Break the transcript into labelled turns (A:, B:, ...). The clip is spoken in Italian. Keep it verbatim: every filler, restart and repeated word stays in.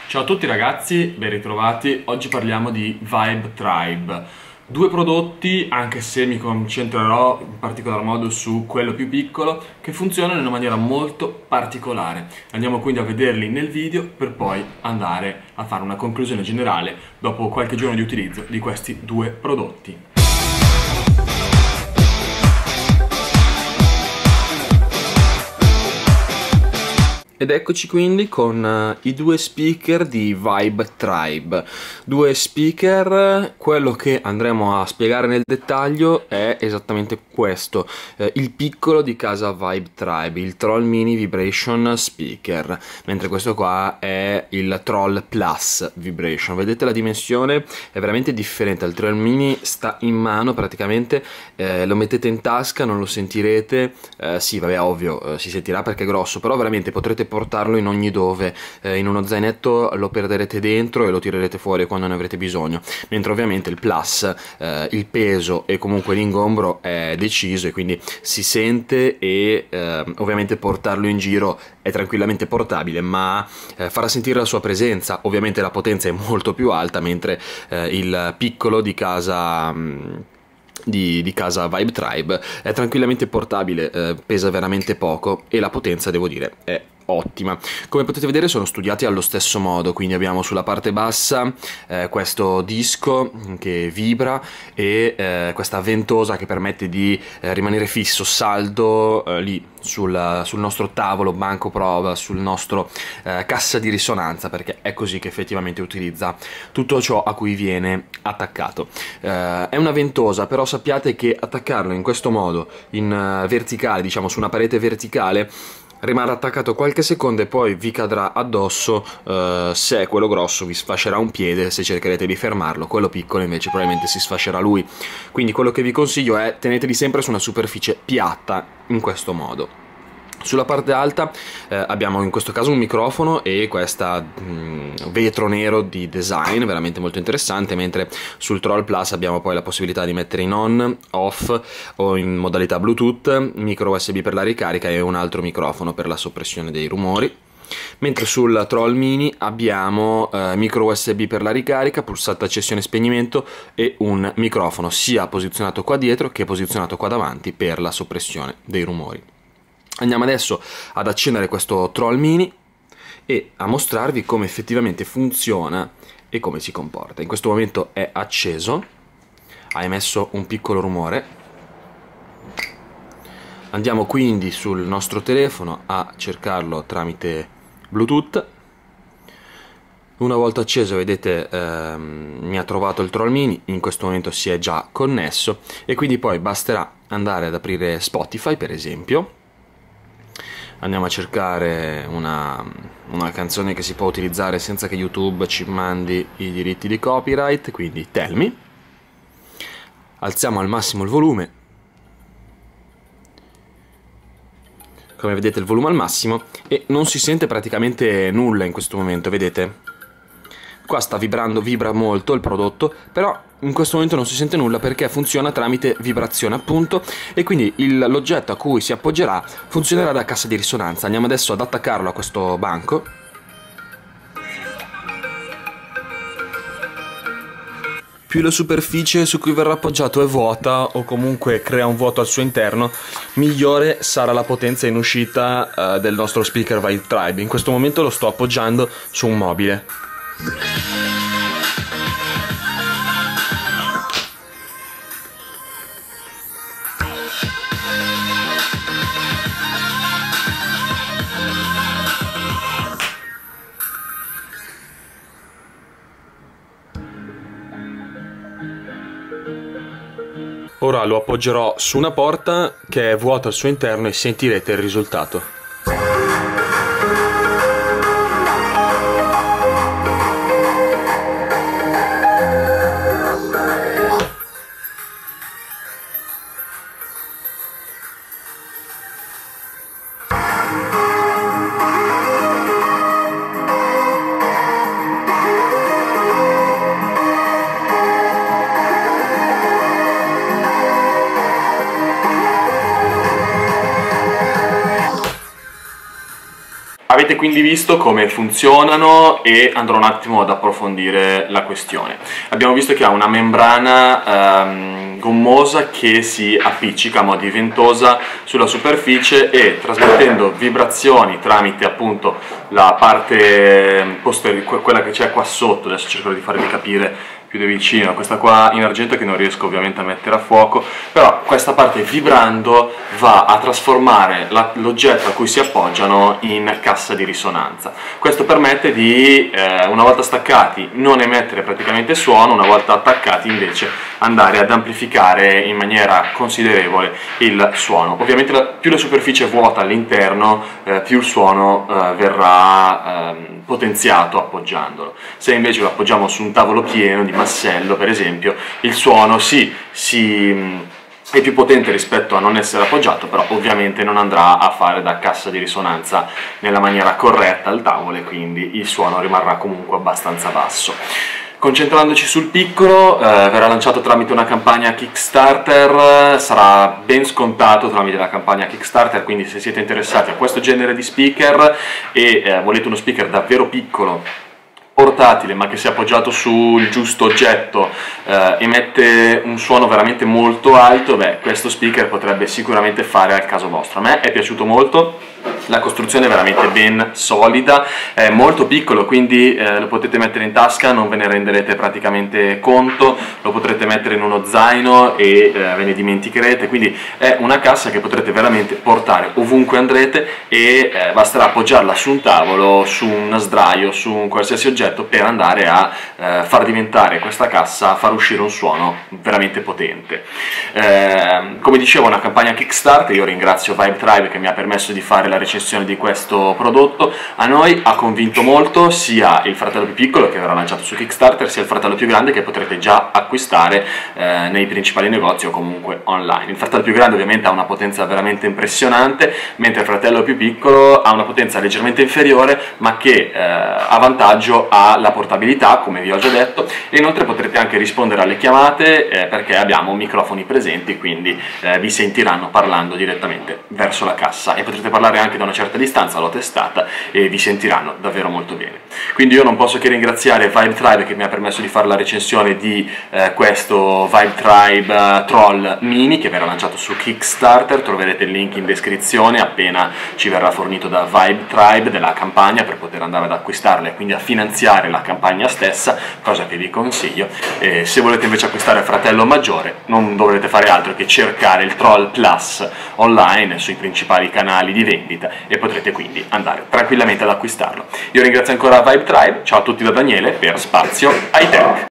A: Ciao a tutti ragazzi, ben ritrovati. Oggi parliamo di Vibe Tribe. Due prodotti, anche se mi concentrerò in particolar modo su quello più piccolo, che funzionano in una maniera molto particolare. Andiamo quindi a vederli nel video per poi andare a fare una conclusione generale dopo qualche giorno di utilizzo di questi due prodotti. Ed eccoci quindi con uh, i due speaker di Vibe Tribe. Due speaker, quello che andremo a spiegare nel dettaglio è esattamente questo, eh, il piccolo di casa Vibe Tribe, il Troll Mini Vibration Speaker, mentre questo qua è il Troll Plus Vibration. Vedete la dimensione? È veramente differente. Il Troll Mini sta in mano praticamente, eh, lo mettete in tasca, non lo sentirete, eh, sì vabbè ovvio, eh, si sentirà perché è grosso, però veramente potrete portarlo in ogni dove, eh, in uno zainetto lo perderete dentro e lo tirerete fuori quando ne avrete bisogno, mentre ovviamente il Plus, eh, il peso e comunque l'ingombro è deciso e quindi si sente e eh, ovviamente portarlo in giro è tranquillamente portabile, ma eh, farà sentire la sua presenza. Ovviamente la potenza è molto più alta, mentre eh, il piccolo di casa... Mh, Di, di casa Vibe Tribe è tranquillamente portabile, eh, pesa veramente poco e la potenza, devo dire, è ottima. Come potete vedere sono studiati allo stesso modo, quindi abbiamo sulla parte bassa eh, questo disco che vibra e eh, questa ventosa che permette di eh, rimanere fisso, saldo eh, lì sul, sul nostro tavolo, banco prova, sul nostro eh, cassa di risonanza, perché è così che effettivamente utilizza tutto ciò a cui viene attaccato. Eh, è una ventosa, però sappiate che attaccarlo in questo modo, in uh, verticale, diciamo su una parete verticale, rimarrà attaccato qualche secondo e poi vi cadrà addosso. Uh, se è quello grosso vi sfascerà un piede se cercherete di fermarlo, quello piccolo invece probabilmente si sfascerà lui. Quindi quello che vi consiglio è teneteli sempre su una superficie piatta in questo modo. Sulla parte alta eh, abbiamo in questo caso un microfono e questo vetro nero di design veramente molto interessante, mentre sul Troll Plus abbiamo poi la possibilità di mettere in on, off o in modalità Bluetooth, micro U S B per la ricarica e un altro microfono per la soppressione dei rumori. Mentre sul Troll Mini abbiamo eh, micro U S B per la ricarica, pulsante accessione e spegnimento e un microfono sia posizionato qua dietro che posizionato qua davanti per la soppressione dei rumori. Andiamo adesso ad accendere questo Troll Mini e a mostrarvi come effettivamente funziona e come si comporta. In questo momento è acceso, ha emesso un piccolo rumore. Andiamo quindi sul nostro telefono a cercarlo tramite Bluetooth. Una volta acceso, vedete, ehm, mi ha trovato il Troll Mini, in questo momento si è già connesso e quindi poi basterà andare ad aprire Spotify, per esempio. Andiamo a cercare una, una canzone che si può utilizzare senza che YouTube ci mandi i diritti di copyright, quindi Tell Me. Alziamo al massimo il volume. Come vedete il volume al massimo e non si sente praticamente nulla in questo momento, vedete? Qua sta vibrando, vibra molto il prodotto, però in questo momento non si sente nulla perché funziona tramite vibrazione appunto e quindi l'oggetto a cui si appoggerà funzionerà da cassa di risonanza. Andiamo adesso ad attaccarlo a questo banco. Più la superficie su cui verrà appoggiato è vuota o comunque crea un vuoto al suo interno, migliore sarà la potenza in uscita uh, del nostro speaker Vibe Tribe. In questo momento lo sto appoggiando su un mobile. Ora lo appoggerò su una porta che è vuota al suo interno e sentirete il risultato. Avete quindi visto come funzionano e andrò un attimo ad approfondire la questione. Abbiamo visto che ha una membrana ehm, gommosa che si appiccica a mo' di ventosa sulla superficie e trasmettendo vibrazioni tramite appunto la parte posteriore, quella che c'è qua sotto. Adesso cercherò di farvi capire più da vicino, questa qua in argento che non riesco ovviamente a mettere a fuoco, però questa parte vibrando va a trasformare l'oggetto a cui si appoggiano in cassa di risonanza. Questo permette di, eh, una volta staccati, non emettere praticamente suono, una volta attaccati invece andare ad amplificare in maniera considerevole il suono. Ovviamente la, più la superficie è vuota all'interno, eh, più il suono eh, verrà eh, potenziato appoggiandolo. Se invece lo appoggiamo su un tavolo pieno di massello, per esempio, il suono sì, si, è più potente rispetto a non essere appoggiato, però ovviamente non andrà a fare da cassa di risonanza nella maniera corretta al tavolo e quindi il suono rimarrà comunque abbastanza basso. Concentrandoci sul piccolo, eh, verrà lanciato tramite una campagna Kickstarter, sarà ben scontato tramite la campagna Kickstarter, quindi se siete interessati a questo genere di speaker e eh, volete uno speaker davvero piccolo, portatile ma che sia appoggiato sul giusto oggetto, eh, emette un suono veramente molto alto, beh, questo speaker potrebbe sicuramente fare al caso vostro. A me è piaciuto molto, la costruzione è veramente ben solida, è molto piccolo, quindi eh, lo potete mettere in tasca, non ve ne renderete praticamente conto, lo potrete mettere in uno zaino e eh, ve ne dimenticherete, quindi è una cassa che potrete veramente portare ovunque andrete e eh, basterà appoggiarla su un tavolo, su un sdraio, su un qualsiasi oggetto per andare a eh, far diventare questa cassa, far uscire un suono veramente potente. Eh, come dicevo, una campagna Kickstarter, io ringrazio Vibe Tribe che mi ha permesso di fare la recensione di questo prodotto. A noi ha convinto molto sia il fratello più piccolo che verrà lanciato su Kickstarter, sia il fratello più grande che potrete già acquistare eh, nei principali negozi o comunque online. Il fratello più grande ovviamente ha una potenza veramente impressionante, mentre il fratello più piccolo ha una potenza leggermente inferiore ma che eh, a vantaggio ha la portabilità, come vi ho già detto, e inoltre potrete anche rispondere alle chiamate eh, perché abbiamo microfoni presenti, quindi eh, vi sentiranno parlando direttamente verso la cassa e potrete parlare anche da una certa distanza, l'ho testata e vi sentiranno davvero molto bene. Quindi io non posso che ringraziare Vibe Tribe che mi ha permesso di fare la recensione di eh, questo Vibe Tribe uh, Troll Mini che verrà lanciato su Kickstarter. Troverete il link in descrizione appena ci verrà fornito da Vibe Tribe della campagna per poter andare ad acquistarla e quindi a finanziare la campagna stessa, cosa che vi consiglio. E se volete invece acquistare il fratello maggiore non dovrete fare altro che cercare il Troll Plus online sui principali canali di vendita e potrete quindi andare tranquillamente ad acquistarlo. Io ringrazio ancora Vibe Tribe, ciao a tutti da Daniele per Spazio High Tech.